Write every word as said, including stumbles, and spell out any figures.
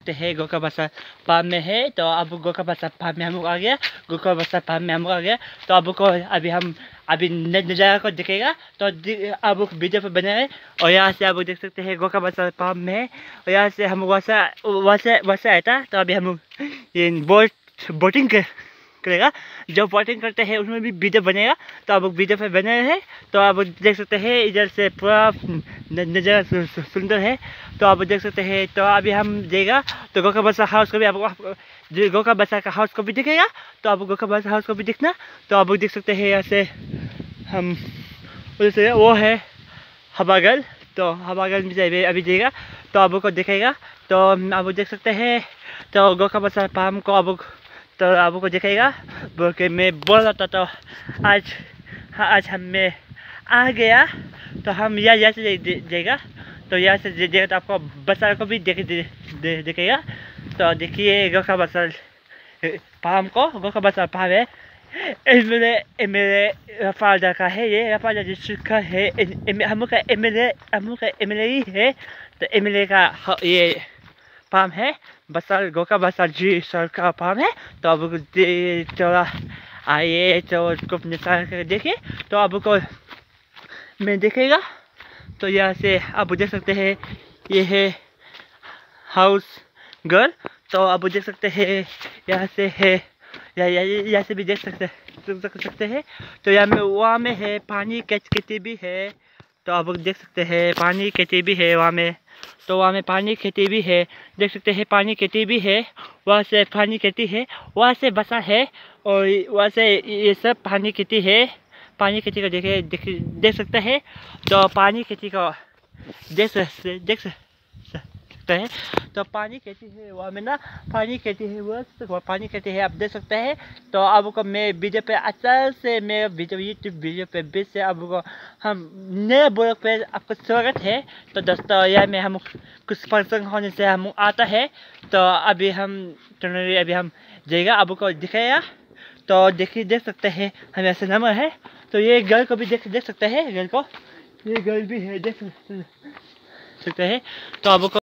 सकते हैं गोका बाजार फार्म में है। तो अब गोका बाजार फार्म में हम लोग आ गया, गोका बाजार फार्म में हम लोग आ गया। तो अब को अभी हम अभी नज़ारा को दिखेगा तो अब वीडियो पर बने हैं। और यहाँ से आप देख सकते हैं गोका बाजार फार्म में है। और यहाँ से हम वहाँ से वहाँ से वहाँ से आया था। तो अभी हम लोग ये बोट बोटिंग कर करेगा, जो बोटिंग करते हैं उसमें भी वीडियो बनेगा। तो अब वीडियो पे बने हैं। तो आप देख सकते हैं इधर से पूरा नज़ारा सुंदर है। तो आप देख सकते हैं। तो अभी हम जाएगा तो गोका बाजार हाउस को भी आपको गोका बाजार का हाउस को भी दिखेगा। तो आप गोका बाजार हाउस को भी दिखना। तो आप देख सकते हैं यहाँ से हम उधर से वो है हवागल। तो हवागल में से अभी जाएगा तो आपको दिखेगा। तो आप देख सकते हैं। तो गोका बाजार फार्म को अब तो आपको दिखेगा बोल के मैं बोल रहा था। तो आज हाँ आज हमें आ गया। तो हम यहाँ यहाँ से जाएगा। तो यहाँ से जाएगा तो आपको बाजार को भी देख दिखेगा। तो देखिए गोका बाजार फार्म को, गोका बाजार फार्म है एमएलए एमएलए फादर का है। ये फादर डिस्ट्रिक्ट का है, हम लोग का एमएलए हम लोग का एमएलए ही है। तो एमएलए का ये फार्म है बाजार, गोका बाजार जी सर का फार्म है। तो अब थोड़ा आइए तो उसको निकाल कर देखिए। तो आपको मैं देखेगा। तो यहाँ से आप देख सकते हैं ये है हाउस गर्ल। तो आप देख सकते हैं यहाँ से है या यहाँ से भी देख सकते देख सकते हैं। तो यहाँ में वहाँ में है पानी खेती भी है। तो आप देख सकते हैं पानी खेती भी है वहाँ में। तो वहाँ में पानी खेती भी है, देख सकते हैं पानी खेती भी है। वहाँ से पानी खेती है, वहाँ से बाजार है और वहाँ से ये सब पानी खेती है। पानी खेती को देखे देख देख सकते हैं। तो पानी खेती को देख सकते देख सकते हैं। तो पानी खेती है वहाँ में ना, पानी खेती है वो पानी खेती है आप देख सकते हैं। तो आपको मैं वीडियो पे अच्छा से मैं वीडियो यूट्यूब वीडियो पे बीच से आपको हम नए ब्लॉग पे आपका स्वागत है। तो दोस्तों यहाँ में हम कुछ फंक्शन होने से हम आता है। तो अभी हम अभी हम जाएगा आपको दिखाएगा। तो देखिए देख सकते हैं हम ऐसे नंबर है। तो ये गर्ल को भी देख देख सकते हैं, गर्ल को ये गर्ल भी है देख सकते हैं। तो आपको